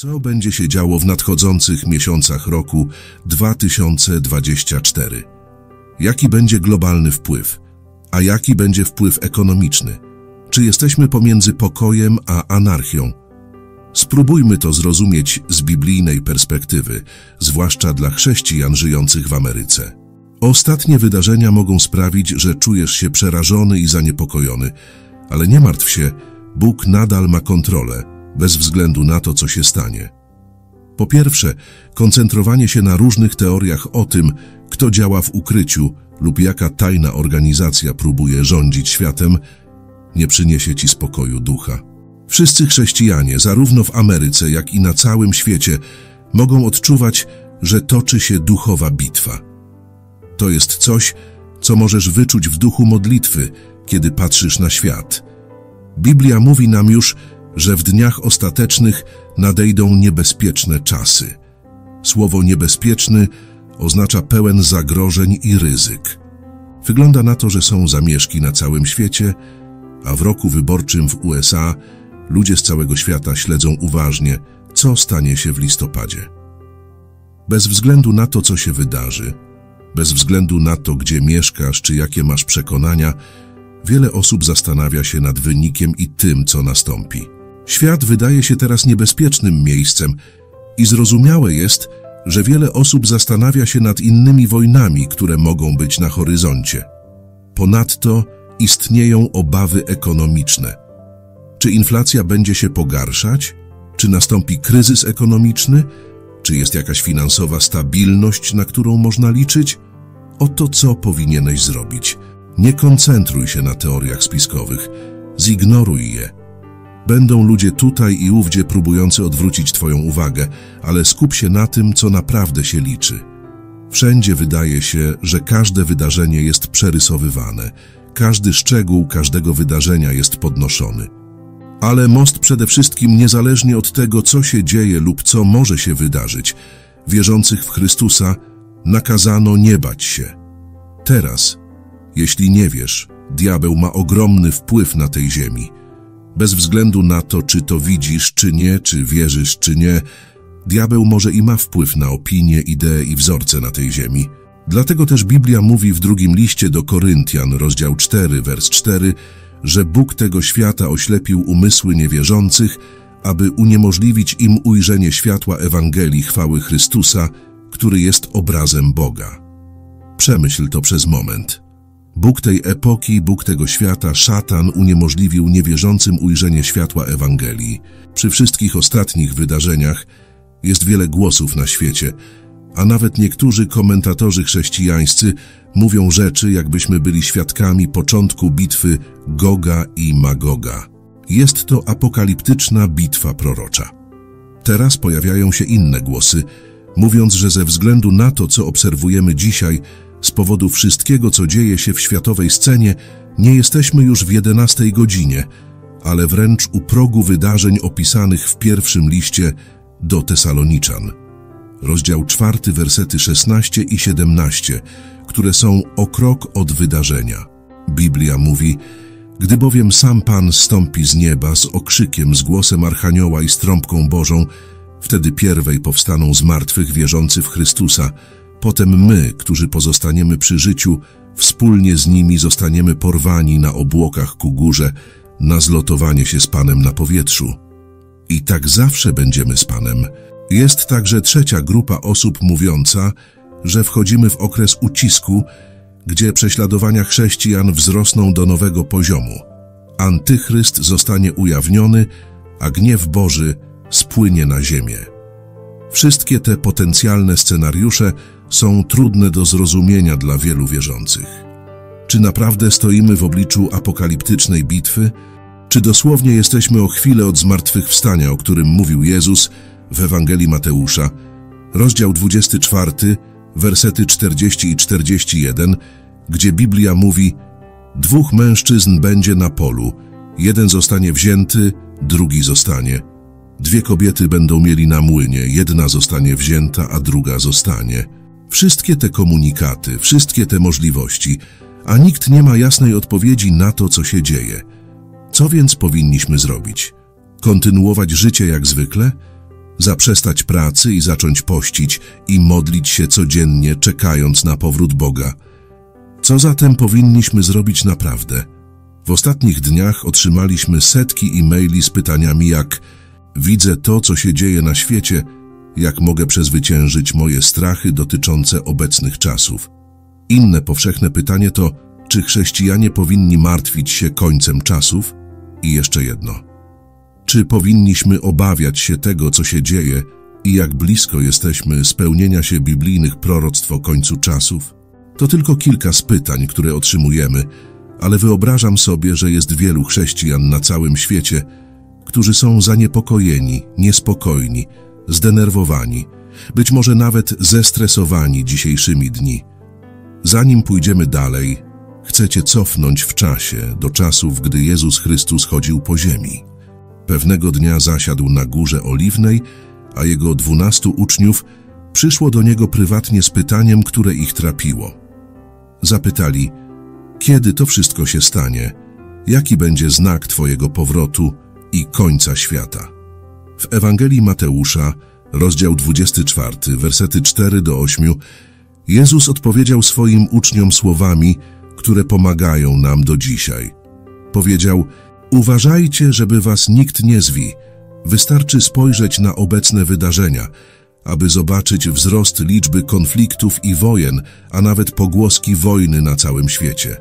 Co będzie się działo w nadchodzących miesiącach roku 2024? Jaki będzie globalny wpływ? A jaki będzie wpływ ekonomiczny? Czy jesteśmy pomiędzy pokojem a anarchią? Spróbujmy to zrozumieć z biblijnej perspektywy, zwłaszcza dla chrześcijan żyjących w Ameryce. Ostatnie wydarzenia mogą sprawić, że czujesz się przerażony i zaniepokojony, ale nie martw się, Bóg nadal ma kontrolę, bez względu na to, co się stanie. Po pierwsze, koncentrowanie się na różnych teoriach o tym, kto działa w ukryciu lub jaka tajna organizacja próbuje rządzić światem, nie przyniesie ci spokoju ducha. Wszyscy chrześcijanie, zarówno w Ameryce, jak i na całym świecie, mogą odczuwać, że toczy się duchowa bitwa. To jest coś, co możesz wyczuć w duchu modlitwy, kiedy patrzysz na świat. Biblia mówi nam już, że w dniach ostatecznych nadejdą niebezpieczne czasy. Słowo niebezpieczny oznacza pełen zagrożeń i ryzyk. Wygląda na to, że są zamieszki na całym świecie, a w roku wyborczym w USA ludzie z całego świata śledzą uważnie, co stanie się w listopadzie. Bez względu na to, co się wydarzy, bez względu na to, gdzie mieszkasz czy jakie masz przekonania, wiele osób zastanawia się nad wynikiem i tym, co nastąpi. Świat wydaje się teraz niebezpiecznym miejscem i zrozumiałe jest, że wiele osób zastanawia się nad innymi wojnami, które mogą być na horyzoncie. Ponadto istnieją obawy ekonomiczne. Czy inflacja będzie się pogarszać? Czy nastąpi kryzys ekonomiczny? Czy jest jakaś finansowa stabilność, na którą można liczyć? Oto co powinieneś zrobić. Nie koncentruj się na teoriach spiskowych. Zignoruj je. Będą ludzie tutaj i ówdzie próbujący odwrócić twoją uwagę, ale skup się na tym, co naprawdę się liczy. Wszędzie wydaje się, że każde wydarzenie jest przerysowywane. Każdy szczegół każdego wydarzenia jest podnoszony. Ale most przede wszystkim, niezależnie od tego, co się dzieje lub co może się wydarzyć, wierzących w Chrystusa nakazano nie bać się. Teraz, jeśli nie wiesz, diabeł ma ogromny wpływ na tej ziemi. Bez względu na to, czy to widzisz, czy nie, czy wierzysz, czy nie, diabeł może i ma wpływ na opinie, idee i wzorce na tej ziemi. Dlatego też Biblia mówi w drugim liście do Koryntian, rozdział 4, wers 4, że Bóg tego świata oślepił umysły niewierzących, aby uniemożliwić im ujrzenie światła Ewangelii chwały Chrystusa, który jest obrazem Boga. Przemyśl to przez moment. Bóg tej epoki, Bóg tego świata, szatan uniemożliwił niewierzącym ujrzenie światła Ewangelii. Przy wszystkich ostatnich wydarzeniach jest wiele głosów na świecie, a nawet niektórzy komentatorzy chrześcijańscy mówią rzeczy, jakbyśmy byli świadkami początku bitwy Goga i Magoga. Jest to apokaliptyczna bitwa prorocza. Teraz pojawiają się inne głosy, mówiąc, że ze względu na to, co obserwujemy dzisiaj, z powodu wszystkiego, co dzieje się w światowej scenie, nie jesteśmy już w 11 godzinie, ale wręcz u progu wydarzeń opisanych w pierwszym liście do Tesaloniczan. Rozdział 4, wersety 16 i 17, które są o krok od wydarzenia. Biblia mówi: gdy bowiem sam Pan zstąpi z nieba z okrzykiem, z głosem Archanioła i z trąbką Bożą, wtedy pierwej powstaną z martwych wierzący w Chrystusa, potem my, którzy pozostaniemy przy życiu, wspólnie z nimi zostaniemy porwani na obłokach ku górze, na zlotowanie się z Panem na powietrzu. I tak zawsze będziemy z Panem. Jest także trzecia grupa osób mówiąca, że wchodzimy w okres ucisku, gdzie prześladowania chrześcijan wzrosną do nowego poziomu. Antychryst zostanie ujawniony, a gniew Boży spłynie na ziemię. Wszystkie te potencjalne scenariusze są trudne do zrozumienia dla wielu wierzących. Czy naprawdę stoimy w obliczu apokaliptycznej bitwy? Czy dosłownie jesteśmy o chwilę od zmartwychwstania, o którym mówił Jezus w Ewangelii Mateusza, rozdział 24, wersety 40 i 41, gdzie Biblia mówi: dwóch mężczyzn będzie na polu, jeden zostanie wzięty, drugi zostanie. Dwie kobiety będą mieli na młynie, jedna zostanie wzięta, a druga zostanie. Wszystkie te komunikaty, wszystkie te możliwości, a nikt nie ma jasnej odpowiedzi na to, co się dzieje. Co więc powinniśmy zrobić? Kontynuować życie jak zwykle? zaprzestać pracy i zacząć pościć i modlić się codziennie, czekając na powrót Boga. Co zatem powinniśmy zrobić naprawdę? W ostatnich dniach otrzymaliśmy setki e-maili z pytaniami jak: widzę to, co się dzieje na świecie, jak mogę przezwyciężyć moje strachy dotyczące obecnych czasów? Inne powszechne pytanie to: czy chrześcijanie powinni martwić się końcem czasów? I jeszcze jedno: czy powinniśmy obawiać się tego, co się dzieje i jak blisko jesteśmy spełnienia się biblijnych proroctw o końcu czasów? To tylko kilka z pytań, które otrzymujemy, ale wyobrażam sobie, że jest wielu chrześcijan na całym świecie, którzy są zaniepokojeni, niespokojni, zdenerwowani, być może nawet zestresowani dzisiejszymi dni. Zanim pójdziemy dalej, chcę Cię cofnąć w czasie do czasów, gdy Jezus Chrystus chodził po ziemi. Pewnego dnia zasiadł na Górze Oliwnej, a Jego 12 uczniów przyszło do Niego prywatnie z pytaniem, które ich trapiło. Zapytali: kiedy to wszystko się stanie? Jaki będzie znak Twojego powrotu i końca świata? W Ewangelii Mateusza, rozdział 24, wersety 4-8, Jezus odpowiedział swoim uczniom słowami, które pomagają nam do dzisiaj. Powiedział: uważajcie, żeby was nikt nie zwił. Wystarczy spojrzeć na obecne wydarzenia, aby zobaczyć wzrost liczby konfliktów i wojen, a nawet pogłoski wojny na całym świecie.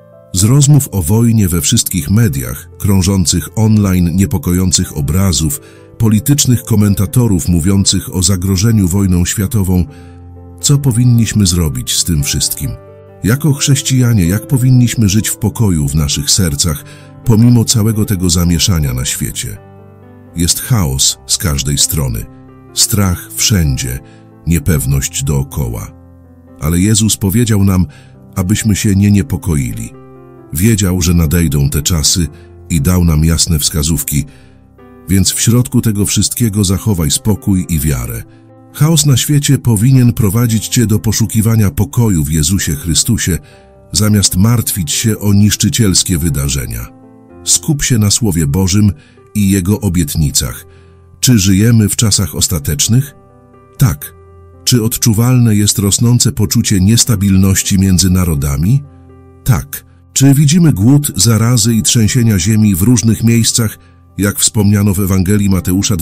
Z rozmów o wojnie we wszystkich mediach, krążących online niepokojących obrazów, politycznych komentatorów mówiących o zagrożeniu wojną światową, co powinniśmy zrobić z tym wszystkim? Jako chrześcijanie, jak powinniśmy żyć w pokoju w naszych sercach, pomimo całego tego zamieszania na świecie? Jest chaos z każdej strony, strach wszędzie, niepewność dookoła. Ale Jezus powiedział nam, abyśmy się nie niepokoili. Wiedział, że nadejdą te czasy i dał nam jasne wskazówki, więc w środku tego wszystkiego zachowaj spokój i wiarę. Chaos na świecie powinien prowadzić Cię do poszukiwania pokoju w Jezusie Chrystusie, zamiast martwić się o niszczycielskie wydarzenia. Skup się na Słowie Bożym i Jego obietnicach. Czy żyjemy w czasach ostatecznych? Tak. Czy odczuwalne jest rosnące poczucie niestabilności między narodami? Tak. Czy widzimy głód, zarazy i trzęsienia ziemi w różnych miejscach, jak wspomniano w Ewangelii Mateusza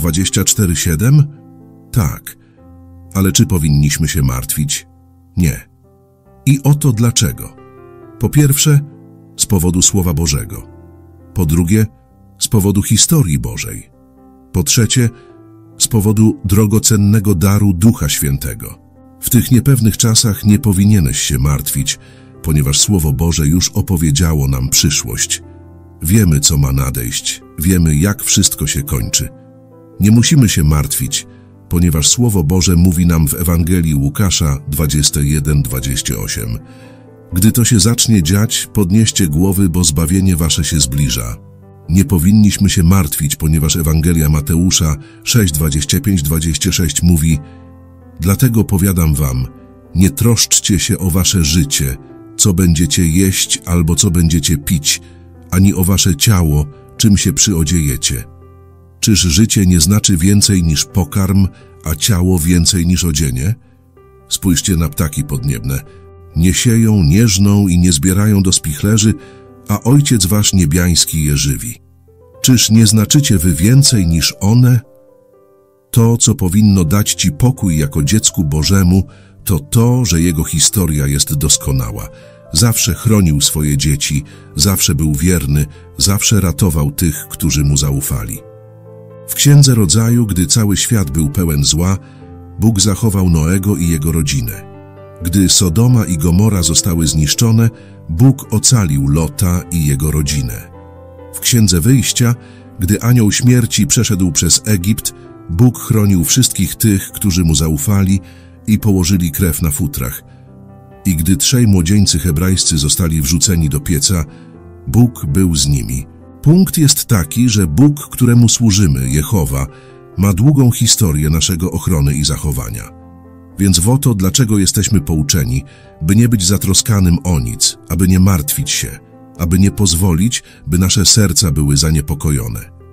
24:7? Tak. Ale czy powinniśmy się martwić? Nie. I oto dlaczego. Po pierwsze, z powodu Słowa Bożego. Po drugie, z powodu historii Bożej. Po trzecie, z powodu drogocennego daru Ducha Świętego. W tych niepewnych czasach nie powinieneś się martwić, ponieważ Słowo Boże już opowiedziało nam przyszłość. Wiemy, co ma nadejść, wiemy, jak wszystko się kończy. Nie musimy się martwić, ponieważ Słowo Boże mówi nam w Ewangelii Łukasza 21:28. Gdy to się zacznie dziać, podnieście głowy, bo zbawienie wasze się zbliża. Nie powinniśmy się martwić, ponieważ Ewangelia Mateusza 6:25-26 mówi: dlatego powiadam wam, nie troszczcie się o wasze życie, co będziecie jeść albo co będziecie pić, ani o wasze ciało, czym się przyodziejecie. Czyż życie nie znaczy więcej niż pokarm, a ciało więcej niż odzienie? Spójrzcie na ptaki podniebne. Nie sieją, nie żną i nie zbierają do spichlerzy, a Ojciec wasz niebiański je żywi. Czyż nie znaczycie wy więcej niż one? To, co powinno dać ci pokój jako dziecku Bożemu, to to, że Jego historia jest doskonała. Zawsze chronił swoje dzieci, zawsze był wierny, zawsze ratował tych, którzy Mu zaufali. W Księdze Rodzaju, gdy cały świat był pełen zła, Bóg zachował Noego i jego rodzinę. Gdy Sodoma i Gomora zostały zniszczone, Bóg ocalił Lota i jego rodzinę. W Księdze Wyjścia, gdy anioł śmierci przeszedł przez Egipt, Bóg chronił wszystkich tych, którzy Mu zaufali i położyli krew na futrach. I gdy 3 młodzieńcy hebrajscy zostali wrzuceni do pieca, Bóg był z nimi. Punkt jest taki, że Bóg, któremu służymy, Jehowa, ma długą historię naszego ochrony i zachowania. Więc oto dlaczego jesteśmy pouczeni, by nie być zatroskanym o nic, aby nie martwić się, aby nie pozwolić, by nasze serca były zaniepokojone.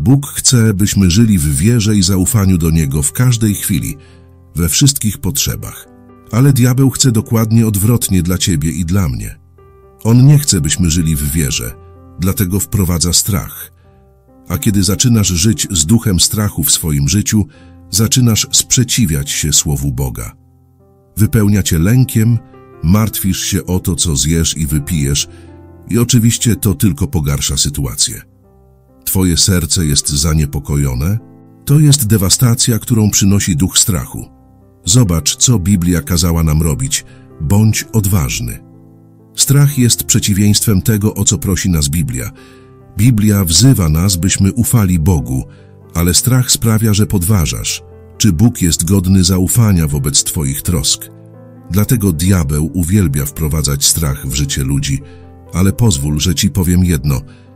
Bóg chce, byśmy żyli w wierze i zaufaniu do Niego w każdej chwili, we wszystkich potrzebach. Ale diabeł chce dokładnie odwrotnie dla ciebie i dla mnie. On nie chce, byśmy żyli w wierze, dlatego wprowadza strach. A kiedy zaczynasz żyć z duchem strachu w swoim życiu, zaczynasz sprzeciwiać się Słowu Boga. Wypełnia cię lękiem, martwisz się o to, co zjesz i wypijesz i oczywiście to tylko pogarsza sytuację. Twoje serce jest zaniepokojone. To jest dewastacja, którą przynosi duch strachu. Zobacz, co Biblia kazała nam robić. Bądź odważny. Strach jest przeciwieństwem tego, o co prosi nas Biblia. Biblia wzywa nas, byśmy ufali Bogu, ale strach sprawia, że podważasz, czy Bóg jest godny zaufania wobec twoich trosk. Dlatego diabeł uwielbia wprowadzać strach w życie ludzi, ale pozwól, że ci powiem jedno.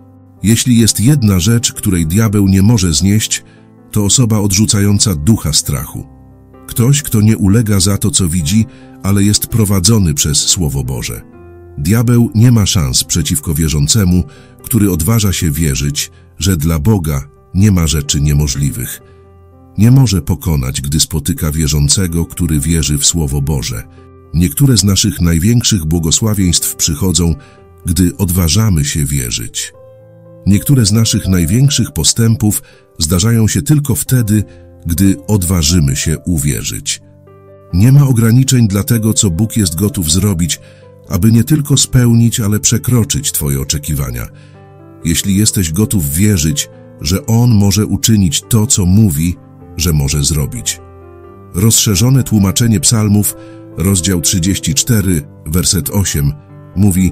Jeśli jest jedna rzecz, której diabeł nie może znieść, to osoba odrzucająca ducha strachu. Ktoś, kto nie ulega za to, co widzi, ale jest prowadzony przez Słowo Boże. Diabeł nie ma szans przeciwko wierzącemu, który odważa się wierzyć, że dla Boga nie ma rzeczy niemożliwych. Nie może pokonać, gdy spotyka wierzącego, który wierzy w Słowo Boże. Niektóre z naszych największych błogosławieństw przychodzą, gdy odważamy się wierzyć. Niektóre z naszych największych postępów zdarzają się tylko wtedy, gdy odważymy się uwierzyć. Nie ma ograniczeń dla tego, co Bóg jest gotów zrobić, aby nie tylko spełnić, ale przekroczyć twoje oczekiwania. Jeśli jesteś gotów wierzyć, że On może uczynić to, co mówi, że może zrobić. Rozszerzone tłumaczenie Psalmów, rozdział 34, werset 8, mówi: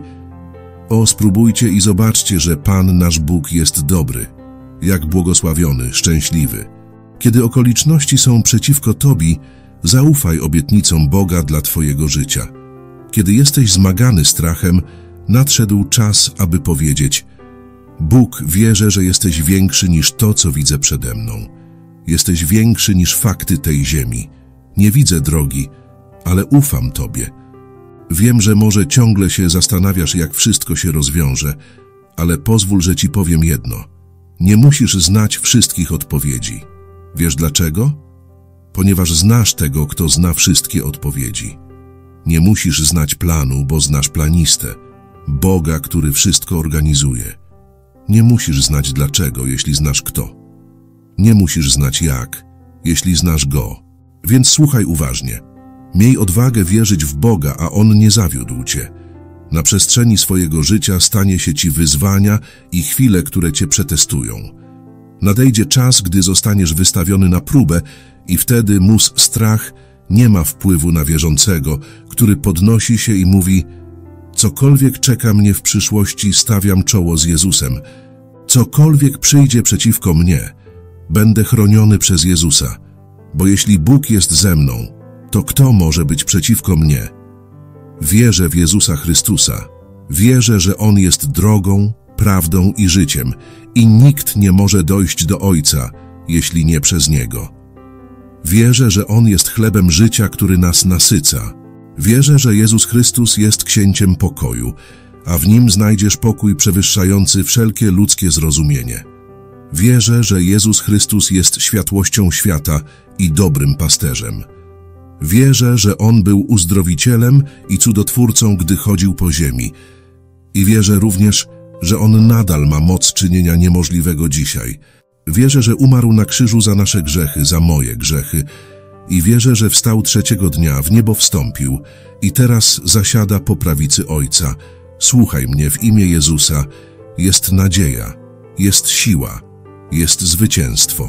O, spróbujcie i zobaczcie, że Pan nasz Bóg jest dobry, jak błogosławiony, szczęśliwy. Kiedy okoliczności są przeciwko tobie, zaufaj obietnicom Boga dla twojego życia. Kiedy jesteś zmagany strachem, nadszedł czas, aby powiedzieć: Bóg, wierzę, że jesteś większy niż to, co widzę przede mną. Jesteś większy niż fakty tej ziemi. Nie widzę drogi, ale ufam Tobie. Wiem, że może ciągle się zastanawiasz, jak wszystko się rozwiąże, ale pozwól, że Ci powiem jedno. Nie musisz znać wszystkich odpowiedzi. Wiesz dlaczego? Ponieważ znasz tego, kto zna wszystkie odpowiedzi. Nie musisz znać planu, bo znasz planistę, Boga, który wszystko organizuje. Nie musisz znać dlaczego, jeśli znasz kto. Nie musisz znać jak, jeśli znasz Go. Więc słuchaj uważnie. Miej odwagę wierzyć w Boga, a On nie zawiódł Cię. Na przestrzeni swojego życia stanie się Ci wyzwania i chwile, które Cię przetestują. Nadejdzie czas, gdy zostaniesz wystawiony na próbę i wtedy mus strach nie ma wpływu na wierzącego, który podnosi się i mówi: cokolwiek czeka mnie w przyszłości, stawiam czoło z Jezusem. Cokolwiek przyjdzie przeciwko mnie, będę chroniony przez Jezusa. Bo jeśli Bóg jest ze mną, to kto może być przeciwko mnie? Wierzę w Jezusa Chrystusa. Wierzę, że On jest drogą, prawdą i życiem i nikt nie może dojść do Ojca, jeśli nie przez Niego. Wierzę, że On jest chlebem życia, który nas nasyca. Wierzę, że Jezus Chrystus jest księciem pokoju, a w Nim znajdziesz pokój przewyższający wszelkie ludzkie zrozumienie. Wierzę, że Jezus Chrystus jest światłością świata i dobrym pasterzem. Wierzę, że On był uzdrowicielem i cudotwórcą, gdy chodził po ziemi. I wierzę również, że On nadal ma moc czynienia niemożliwego dzisiaj. Wierzę, że umarł na krzyżu za nasze grzechy, za moje grzechy. I wierzę, że wstał trzeciego dnia, w niebo wstąpił i teraz zasiada po prawicy Ojca. Słuchaj mnie, w imię Jezusa jest nadzieja, jest siła, jest zwycięstwo.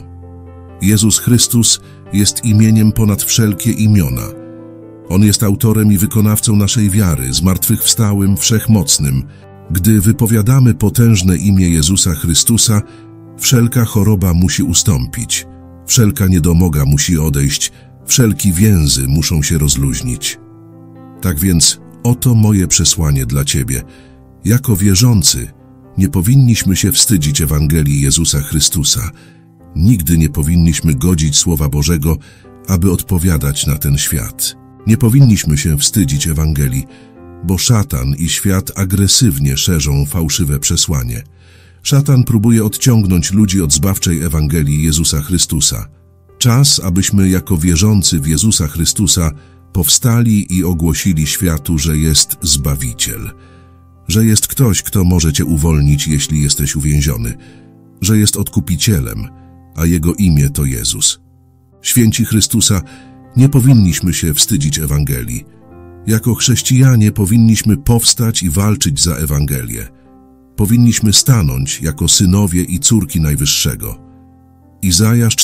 Jezus Chrystus jest imieniem ponad wszelkie imiona. On jest autorem i wykonawcą naszej wiary, zmartwychwstałym, wszechmocnym. Gdy wypowiadamy potężne imię Jezusa Chrystusa, wszelka choroba musi ustąpić, wszelka niedomoga musi odejść, wszelkie więzy muszą się rozluźnić. Tak więc oto moje przesłanie dla Ciebie. Jako wierzący nie powinniśmy się wstydzić Ewangelii Jezusa Chrystusa. Nigdy nie powinniśmy godzić Słowa Bożego, aby odpowiadać na ten świat. Nie powinniśmy się wstydzić Ewangelii, bo szatan i świat agresywnie szerzą fałszywe przesłanie. Szatan próbuje odciągnąć ludzi od zbawczej Ewangelii Jezusa Chrystusa. Czas, abyśmy jako wierzący w Jezusa Chrystusa powstali i ogłosili światu, że jest Zbawiciel, że jest ktoś, kto może Cię uwolnić, jeśli jesteś uwięziony, że jest Odkupicielem, a Jego imię to Jezus. Święci Chrystusa, nie powinniśmy się wstydzić Ewangelii. Jako chrześcijanie powinniśmy powstać i walczyć za Ewangelię. Powinniśmy stanąć jako synowie i córki Najwyższego. Izajasz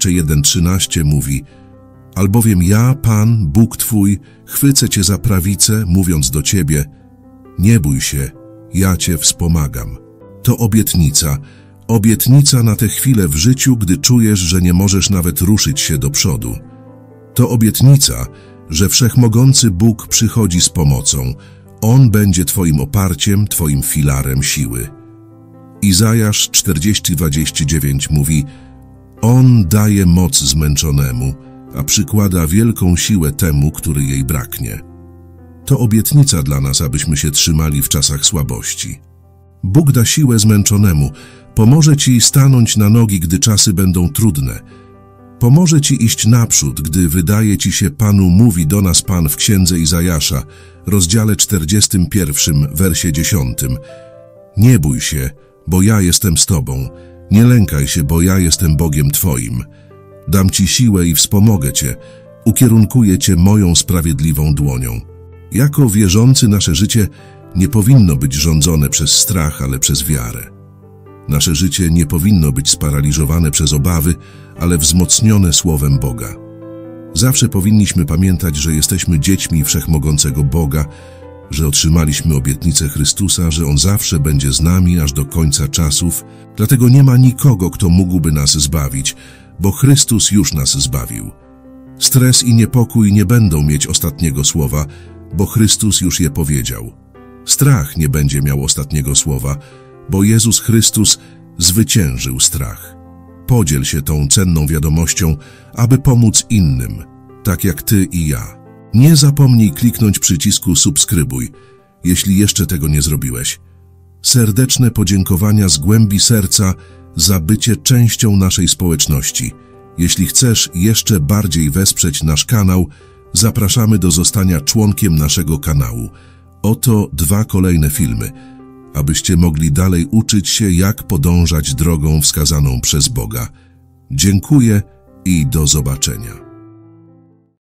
41:13 mówi: albowiem ja, Pan, Bóg Twój, chwycę Cię za prawicę, mówiąc do Ciebie: nie bój się, ja Cię wspomagam. To obietnica na tę chwilę w życiu, gdy czujesz, że nie możesz nawet ruszyć się do przodu. To obietnica, że Wszechmogący Bóg przychodzi z pomocą. On będzie Twoim oparciem, Twoim filarem siły. Izajasz 40:29 mówi: On daje moc zmęczonemu, a przykłada wielką siłę temu, który jej braknie. To obietnica dla nas, abyśmy się trzymali w czasach słabości. Bóg da siłę zmęczonemu, pomoże Ci stanąć na nogi, gdy czasy będą trudne. Pomoże Ci iść naprzód, gdy wydaje Ci się, Panu mówi do nas Pan w Księdze Izajasza, rozdziale 41, wersie 10. Nie bój się, bo ja jestem z Tobą. Nie lękaj się, bo ja jestem Bogiem Twoim. Dam Ci siłę i wspomogę Cię. Ukierunkuję Cię moją sprawiedliwą dłonią. Jako wierzący nasze życie nie powinno być rządzone przez strach, ale przez wiarę. Nasze życie nie powinno być sparaliżowane przez obawy, ale wzmocnione Słowem Boga. Zawsze powinniśmy pamiętać, że jesteśmy dziećmi Wszechmogącego Boga, że otrzymaliśmy obietnicę Chrystusa, że On zawsze będzie z nami aż do końca czasów. Dlatego nie ma nikogo, kto mógłby nas zbawić, bo Chrystus już nas zbawił. Stres i niepokój nie będą mieć ostatniego słowa, bo Chrystus już je powiedział. Strach nie będzie miał ostatniego słowa, bo Jezus Chrystus zwyciężył strach. Podziel się tą cenną wiadomością, aby pomóc innym, tak jak Ty i ja. Nie zapomnij kliknąć przycisku subskrybuj, jeśli jeszcze tego nie zrobiłeś. Serdeczne podziękowania z głębi serca za bycie częścią naszej społeczności. Jeśli chcesz jeszcze bardziej wesprzeć nasz kanał, zapraszamy do zostania członkiem naszego kanału. Oto 2 kolejne filmy, abyście mogli dalej uczyć się, jak podążać drogą wskazaną przez Boga. Dziękuję i do zobaczenia.